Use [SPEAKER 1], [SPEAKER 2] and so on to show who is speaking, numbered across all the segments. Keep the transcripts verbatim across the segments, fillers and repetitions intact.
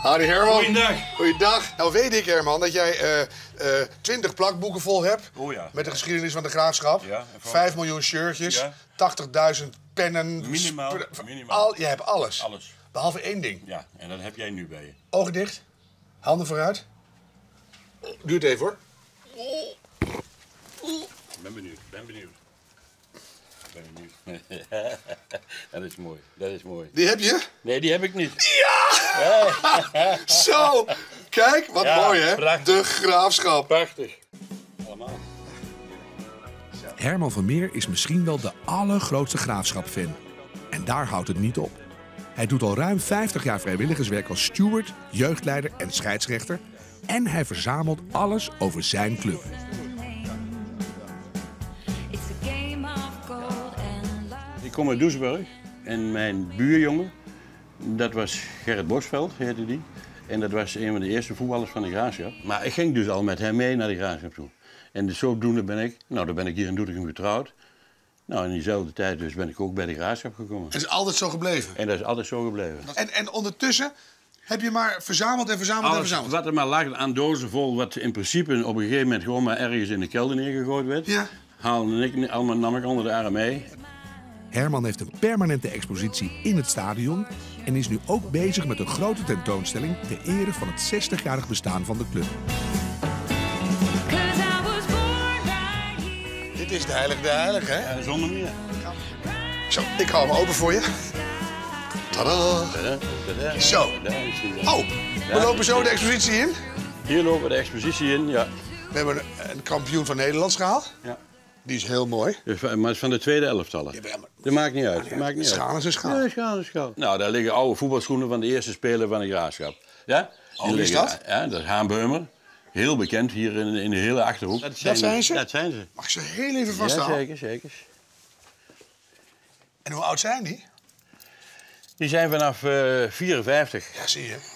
[SPEAKER 1] Harry Herman.
[SPEAKER 2] Goeiedag.
[SPEAKER 1] Goeiedag. Nou weet ik, Herman, dat jij twintig uh, uh, plakboeken vol hebt.
[SPEAKER 2] Oh ja.
[SPEAKER 1] Met de geschiedenis van de Graafschap.
[SPEAKER 2] Ja.
[SPEAKER 1] vijf miljoen shirtjes.
[SPEAKER 2] Ja.
[SPEAKER 1] tachtigduizend pennen.
[SPEAKER 2] Minimaal. Minimaal.
[SPEAKER 1] Al, je hebt alles.
[SPEAKER 2] Alles.
[SPEAKER 1] Behalve één ding.
[SPEAKER 2] Ja, en dat heb jij nu bij je.
[SPEAKER 1] Ogen dicht. Handen vooruit. Duurt even hoor.
[SPEAKER 2] Ik ben benieuwd, ben benieuwd. Ben benieuwd. Dat is mooi, dat is mooi.
[SPEAKER 1] Die heb je?
[SPEAKER 2] Nee, die heb ik niet.
[SPEAKER 1] Ja! Zo! Kijk, wat
[SPEAKER 2] ja,
[SPEAKER 1] mooi hè?
[SPEAKER 2] Prachtig.
[SPEAKER 1] De Graafschap.
[SPEAKER 2] Prachtig. Allemaal.
[SPEAKER 3] Herman Vermeer is misschien wel de allergrootste Graafschap-fan. En daar houdt het niet op. Hij doet al ruim vijftig jaar vrijwilligerswerk als steward, jeugdleider en scheidsrechter. En hij verzamelt alles over zijn club.
[SPEAKER 2] Ik kom uit Doesburg en mijn buurjongen, dat was Gerrit Bosveld, heette die. En dat was een van de eerste voetballers van de Graafschap. Maar ik ging dus al met hem mee naar de Graafschap toe. En dus zodoende ben ik, nou dan ben ik hier in Doetinchem getrouwd. Nou in diezelfde tijd dus ben ik ook bij de Graafschap gekomen.
[SPEAKER 1] Het is altijd zo gebleven?
[SPEAKER 2] En dat is altijd zo gebleven.
[SPEAKER 1] En, en ondertussen heb je maar verzameld en verzameld
[SPEAKER 2] Alles,
[SPEAKER 1] en verzameld?
[SPEAKER 2] wat er maar lag aan dozen vol, wat in principe op een gegeven moment gewoon maar ergens in de kelder neergegooid werd.
[SPEAKER 1] Ja.
[SPEAKER 2] Haalde ik, allemaal nam ik onder de arm mee.
[SPEAKER 3] Herman heeft een permanente expositie in het stadion en is nu ook bezig met een grote tentoonstelling ter ere van het zestigjarig bestaan van de club.
[SPEAKER 1] Dit is de heilige de heilige, hè?
[SPEAKER 2] Ja, zonder meer.
[SPEAKER 1] Zo, ik hou hem open voor je. Tadaa!
[SPEAKER 2] Tada, tada.
[SPEAKER 1] Zo.
[SPEAKER 2] Daar is hij.
[SPEAKER 1] Oh, we lopen zo de expositie in.
[SPEAKER 2] Hier lopen we de expositie in, ja.
[SPEAKER 1] We hebben een, een kampioen van Nederlands gehaald.
[SPEAKER 2] ja.
[SPEAKER 1] Die is heel mooi.
[SPEAKER 2] Dus, maar het is van de tweede elftallen.
[SPEAKER 1] Ja, maar-
[SPEAKER 2] Dat maakt niet uit. Dat maakt niet
[SPEAKER 1] Schaal
[SPEAKER 2] uit.
[SPEAKER 1] is een schaal.
[SPEAKER 2] Ja, schaal is schaal. Nou, daar liggen oude voetbalschoenen van de eerste speler van de Graafschap. Ja?
[SPEAKER 1] Oh, wie is
[SPEAKER 2] liggen-
[SPEAKER 1] dat?
[SPEAKER 2] Ja, dat is Haan Beumer. Heel bekend hier in, in de hele Achterhoek. Dat
[SPEAKER 1] zijn ze?
[SPEAKER 2] Dat zijn ze.
[SPEAKER 1] Mag ik ze heel even
[SPEAKER 2] Ja,
[SPEAKER 1] vasthouden?
[SPEAKER 2] zeker, zeker.
[SPEAKER 1] En hoe oud zijn die?
[SPEAKER 2] Die zijn vanaf uh, vierenvijftig.
[SPEAKER 1] Ja, zie je.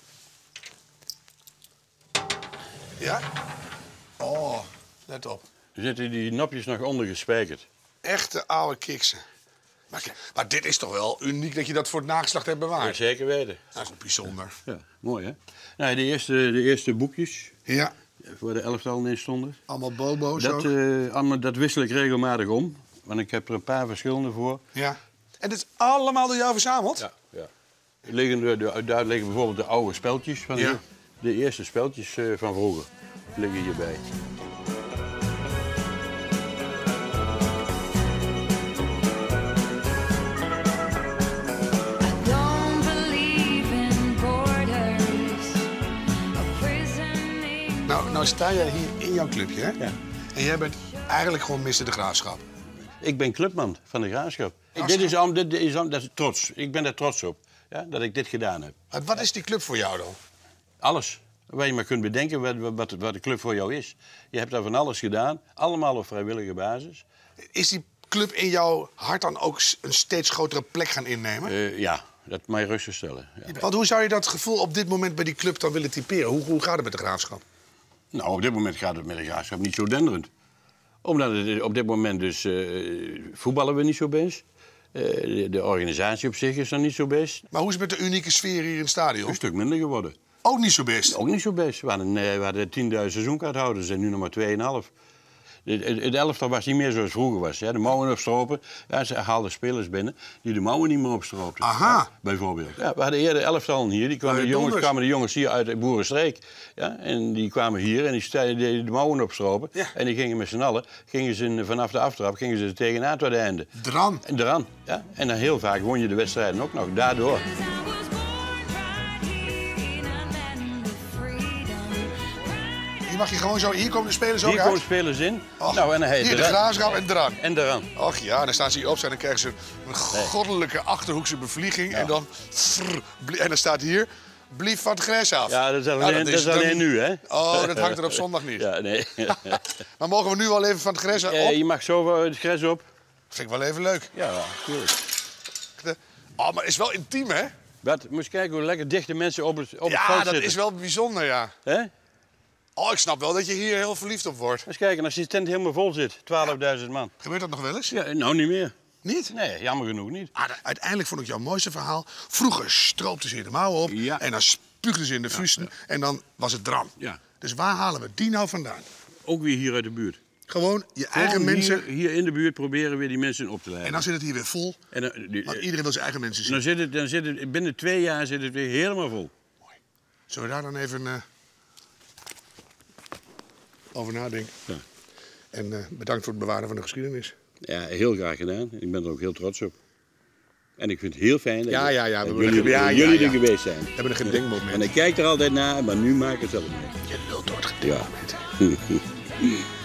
[SPEAKER 1] Ja? Oh, let op.
[SPEAKER 2] Er zitten die nopjes nog onder gespijkerd.
[SPEAKER 1] Echte oude kiksen. Maar, maar dit is toch wel uniek dat je dat voor het nageslacht hebt
[SPEAKER 2] Ja,
[SPEAKER 1] bewaard?
[SPEAKER 2] zeker weten.
[SPEAKER 1] Dat is ook bijzonder.
[SPEAKER 2] Ja, mooi hè? Nou, de, eerste, de eerste boekjes
[SPEAKER 1] Ja,
[SPEAKER 2] waar de elftallen in stonden.
[SPEAKER 1] allemaal bobo's
[SPEAKER 2] Dat,
[SPEAKER 1] ook.
[SPEAKER 2] uh, allemaal, dat wissel ik regelmatig om. Want ik heb er een paar verschillende voor.
[SPEAKER 1] Ja. En dit is allemaal door jou verzameld?
[SPEAKER 2] Ja, ja. Er liggen, de, de, daar liggen bijvoorbeeld de oude speltjes van
[SPEAKER 1] Ja.
[SPEAKER 2] de, de eerste speltjes uh, van vroeger. Die liggen hierbij.
[SPEAKER 1] Nou, nou sta jij hier in jouw clubje, hè?
[SPEAKER 2] Ja.
[SPEAKER 1] En jij bent eigenlijk gewoon mister de Graafschap.
[SPEAKER 2] Ik ben clubman van de Graafschap.
[SPEAKER 1] Graafschap.
[SPEAKER 2] Dit is, om, dit is, om, dat is trots. Ik ben er trots op ja, dat ik dit gedaan heb.
[SPEAKER 1] Maar wat is die club voor jou dan?
[SPEAKER 2] Alles. Wat je maar kunt bedenken wat, wat, wat de club voor jou is. Je hebt daar van alles gedaan. Allemaal op vrijwillige basis.
[SPEAKER 1] Is die club in jouw hart dan ook een steeds grotere plek gaan innemen?
[SPEAKER 2] Uh, ja, dat mag je rustig stellen. Ja.
[SPEAKER 1] Want hoe zou je dat gevoel op dit moment bij die club dan willen typeren? Hoe, hoe gaat het met de Graafschap?
[SPEAKER 2] Nou, op dit moment gaat het met de Graafschap niet zo denderend. Omdat het op dit moment dus uh, voetballen we niet zo best. Uh, de, de organisatie op zich is nog niet zo best.
[SPEAKER 1] Maar hoe is het met de unieke sfeer hier in het stadion?
[SPEAKER 2] Een stuk minder geworden.
[SPEAKER 1] Ook niet zo best.
[SPEAKER 2] Ook niet zo best. We hadden, uh, we hadden tienduizend seizoenkaarthouders en nu nog maar twee komma vijf. Het, het, het elftal was niet meer zoals het vroeger was. Ja. De mouwen opstropen. Ja, ze haalden spelers binnen die de mouwen niet meer opstroopten.
[SPEAKER 1] Aha.
[SPEAKER 2] Ja, bijvoorbeeld. Ja, we hadden eerder elftallen hier. Die kwamen, de jongens,
[SPEAKER 1] donders.
[SPEAKER 2] kwamen de jongens hier uit de boerenstreek. Ja, en die kwamen hier en die sta- deden de mouwen opstropen.
[SPEAKER 1] Ja.
[SPEAKER 2] En die gingen met z'n allen, gingen ze, vanaf de aftrap, gingen ze er tegenaan tot het einde.
[SPEAKER 1] Dran.
[SPEAKER 2] En eraan. Ja. En dan heel vaak won je de wedstrijden ook nog daardoor.
[SPEAKER 1] Hier mag je gewoon zo... Hier komen de spelers ook
[SPEAKER 2] Hier komen
[SPEAKER 1] uit.
[SPEAKER 2] spelers in.
[SPEAKER 1] Och,
[SPEAKER 2] nou, en dan heet
[SPEAKER 1] hier de
[SPEAKER 2] eraan.
[SPEAKER 1] Graafschap en Dran.
[SPEAKER 2] En eraan.
[SPEAKER 1] Och ja, dan staan ze hier op en dan krijgen ze een goddelijke Achterhoekse bevlieging.
[SPEAKER 2] Ja.
[SPEAKER 1] En, dan, frrr, blie- en dan staat hier... Blief van het gres af.
[SPEAKER 2] Ja, dat is alleen,
[SPEAKER 1] Nou,
[SPEAKER 2] dat is
[SPEAKER 1] dan-
[SPEAKER 2] alleen nu, hè?
[SPEAKER 1] Oh, dat hangt er op zondag niet.
[SPEAKER 2] Ja, nee.
[SPEAKER 1] Maar mogen we nu al even van het gres af?
[SPEAKER 2] Eh, je mag zo het gres op.
[SPEAKER 1] Vind ik wel even leuk.
[SPEAKER 2] Ja, natuurlijk.
[SPEAKER 1] Oh, maar het is wel intiem, hè?
[SPEAKER 2] Wat? Moet je kijken hoe lekker dicht de mensen op het, op het
[SPEAKER 1] Ja,
[SPEAKER 2] veld
[SPEAKER 1] dat
[SPEAKER 2] zitten.
[SPEAKER 1] is wel bijzonder, ja.
[SPEAKER 2] Hè?
[SPEAKER 1] Oh, ik snap wel dat je hier heel verliefd op wordt.
[SPEAKER 2] Eens kijken, als die tent helemaal vol zit, twaalfduizend man.
[SPEAKER 1] Gebeurt dat nog wel eens?
[SPEAKER 2] Ja, nou niet meer.
[SPEAKER 1] Niet?
[SPEAKER 2] Nee, jammer genoeg niet.
[SPEAKER 1] Ah, de- uiteindelijk vond ik jouw mooiste verhaal. Vroeger stroopten ze hier de mouwen op.
[SPEAKER 2] Ja.
[SPEAKER 1] En dan spuugden ze in de fusten en dan was het dram.
[SPEAKER 2] Ja.
[SPEAKER 1] Dus waar halen we die nou vandaan?
[SPEAKER 2] Ook weer hier uit de buurt.
[SPEAKER 1] Gewoon je eigen
[SPEAKER 2] Gewoon
[SPEAKER 1] mensen.
[SPEAKER 2] Hier, hier in de buurt proberen we die mensen op te leiden.
[SPEAKER 1] En dan zit het hier weer vol.
[SPEAKER 2] En dan, die-
[SPEAKER 1] Want iedereen wil zijn eigen mensen zien.
[SPEAKER 2] dan zit het, dan zit het, binnen twee jaar zit het weer helemaal vol.
[SPEAKER 1] Zullen we daar dan even uh, over nadenken?
[SPEAKER 2] Ja.
[SPEAKER 1] En uh, bedankt voor het bewaren van de geschiedenis.
[SPEAKER 2] Ja, heel graag gedaan. Ik ben er ook heel trots op. En ik vind het heel fijn dat,
[SPEAKER 1] Ja, ja, ja, we
[SPEAKER 2] dat
[SPEAKER 1] hebben
[SPEAKER 2] jullie,
[SPEAKER 1] er- ja,
[SPEAKER 2] dat
[SPEAKER 1] ja,
[SPEAKER 2] jullie
[SPEAKER 1] ja.
[SPEAKER 2] er geweest zijn.
[SPEAKER 1] We hebben een gedenkmoment.
[SPEAKER 2] En ik kijk er altijd naar, maar nu maak ik het zelf mee.
[SPEAKER 1] Je lult door het
[SPEAKER 2] Ja.
[SPEAKER 1] gedenkmoment.